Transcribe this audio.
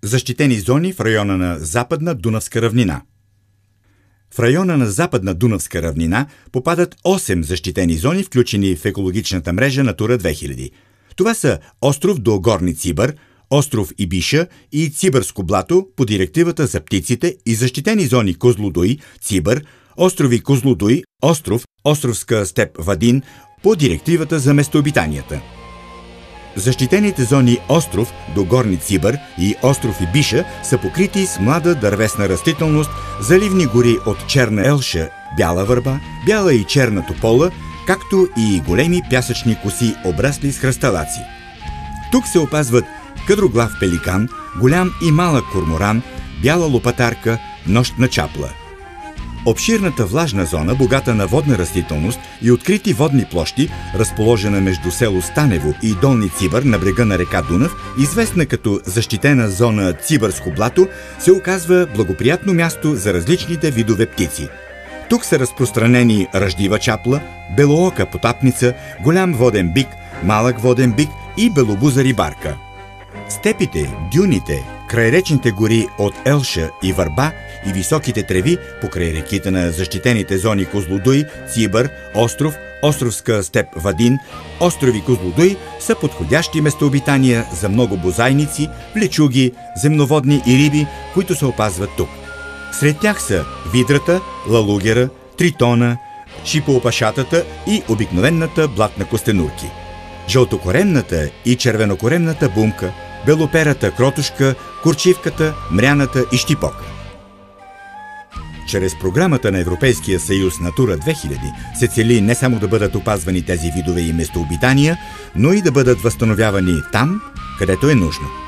Защитени зони в района на Западна Дунавска равнина. В района на Западна Дунавска равнина попадат 8 защитени зони, включени в екологичната мрежа Натура 2000. Това са остров до Горни Цибър, остров Ибиша и Цибърско блато по директивата за птиците и защитени зони Козлодуй, Цибър, острови Козлодуй, Островска степ Вадин по директивата за местообитанията. Защитените зони остров до Горни Цибър и остров Ибиша са покрити с млада дървесна растителност, заливни гори от черна елша, бяла върба, бяла и черна топола, както и големи пясъчни коси, обрасли с хръсталаци. Тук се опазват къдроглав пеликан, голям и малък корморан, бяла лопатарка, нощна чапла. Обширната влажна зона, богата на водна растителност и открити водни площи, разположена между село Станево и Долни Цибър на брега на река Дунав, известна като защитена зона Цибърско блато, се оказва благоприятно място за различните видове птици. Тук са разпространени ръждива чапла, белоока потапница, голям воден бик, малък воден бик и белобуза рибарка. Степите, дюните, крайречните гори от елша и върба и високите треви покрай реките на защитените зони Козлодуй, Цибър, Островска степ Вадин, острови Козлодуй са подходящи местообитания за много бозайници, влечуги, земноводни и риби, които се опазват тук. Сред тях са видрата, лалугера, тритона, шипоопашатата и обикновената блатна костенурки. Жълтокоремната и червенокоремната бумка, белоперата кротушка, курчивката, мряната и щипока. Чрез програмата на Европейския съюз Натура 2000 се цели не само да бъдат опазвани тези видове и местообитания, но и да бъдат възстановявани там, където е нужно.